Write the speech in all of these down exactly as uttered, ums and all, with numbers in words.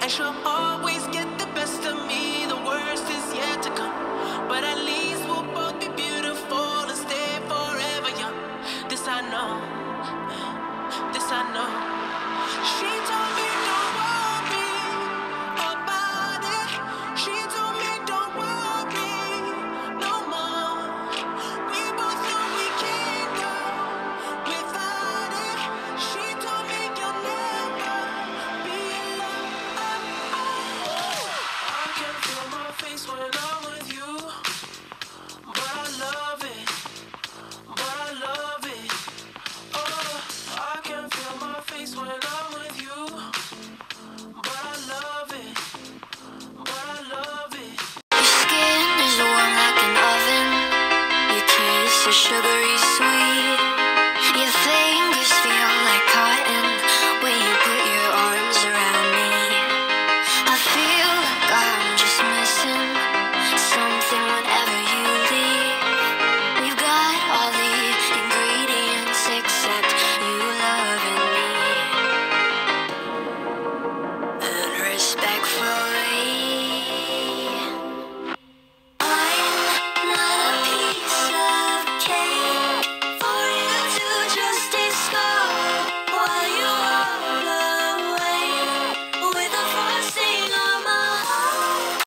and she'll always get the best of me. The worst is yet to come, but at least we'll both be beautiful and stay forever young. This I know, this I know. She told me don't worry about it. She told me don't worry no more. We both know we can't go without it. She told me you'll never be alone. I can feel my face when I'm with you, but I love it, but I love it. Oh, I can feel my face when I'm with you, but I love it, but I love it. Your skin is warm like an oven. Your kiss is sugary sweet. Your fingers feel like cotton when you put your arms around me. I feel like I'm just missing something whenever you leave. We've got all the ingredients except you loving me. And respectfully, I'm not a piece of cake for you to just discard while you roll away with the frosting on my heart.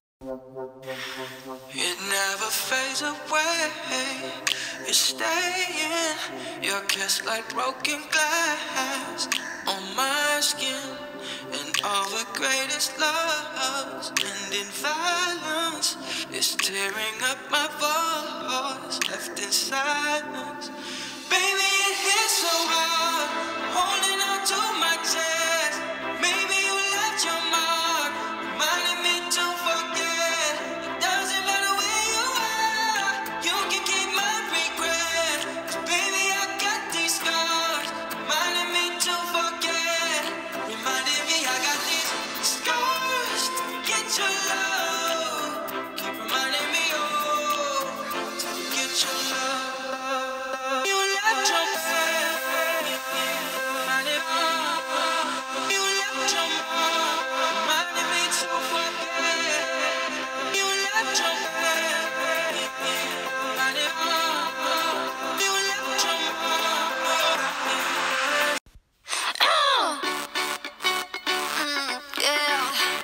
It never fades away. You're staying. Your kiss like broken glass on my skin. And all the greatest loves end in violence. It's tearing up my voice, left in silence. Baby, it hits so hard, holding on to my chest. Maybe you left your mark, reminding me to forget. It doesn't matter where you are, you can keep my regret. 'Cause baby, I got these scars, reminding me to forget. Reminding me I got these scars to get your love. Keep reminding me, oh, to get your love. You left your man, reminding me. You left your mom, reminding me to forget. You left your man, reminding me. You left your mom. Mm, yeah.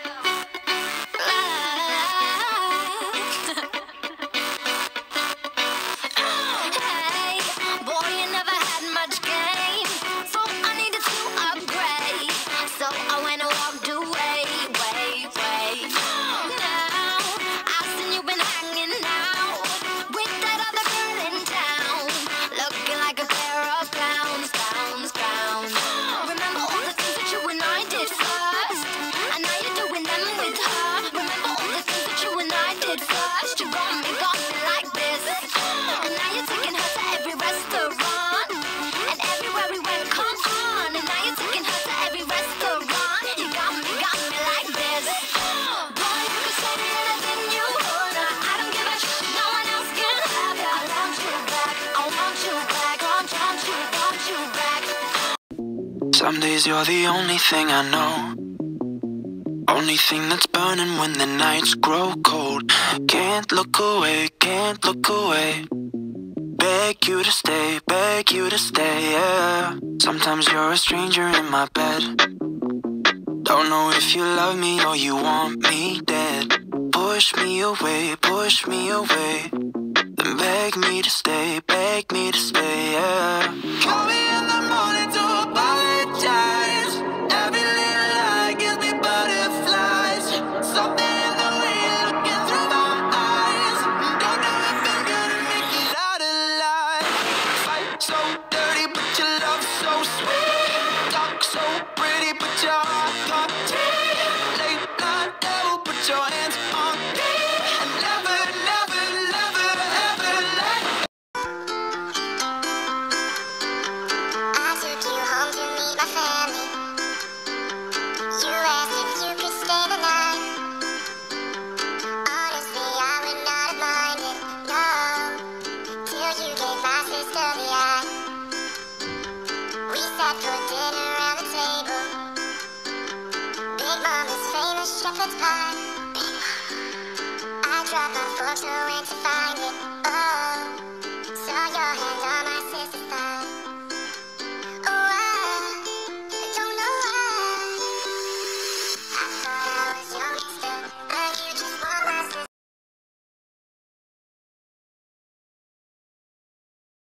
Hey, boy, you never had much game, so I needed to upgrade. So I went and walked away, way, way. Now I've seen you been hanging out with that other girl in town, looking like a pair of clowns, clowns, clowns. Remember all the things that you and I did first, and now you're doing them with her. Remember all the things that you and I did first. You got me, got me like this, and now you're taking her to every restaurant, and everywhere we went, come on. And now you're taking her to every restaurant. You got me, got me like this. Boy, you can say anything you wanna. I don't give a shit. No one else can have it. I want you back. I want you back. I want you, want you back. Some days you're the only thing I know, only thing that's burning when the nights grow cold. Can't look away, can't look away. Beg you to stay, beg you to stay, yeah. Sometimes you're a stranger in my bed. Don't know if you love me or you want me dead. Push me away, push me away, then beg me to stay, beg me to stay, yeah. Call me in the morning to apologize. Every little lie gives me butterflies. Something in the way you're looking through my eyes. Don't know if I'm gonna make it out alive. Fight so dirty, but your love so sweet. Talk so pretty, but your heart got tea. Late night devil, put your hands on me. And never, never, never, ever let its part. I dropped my forks, know where to find it.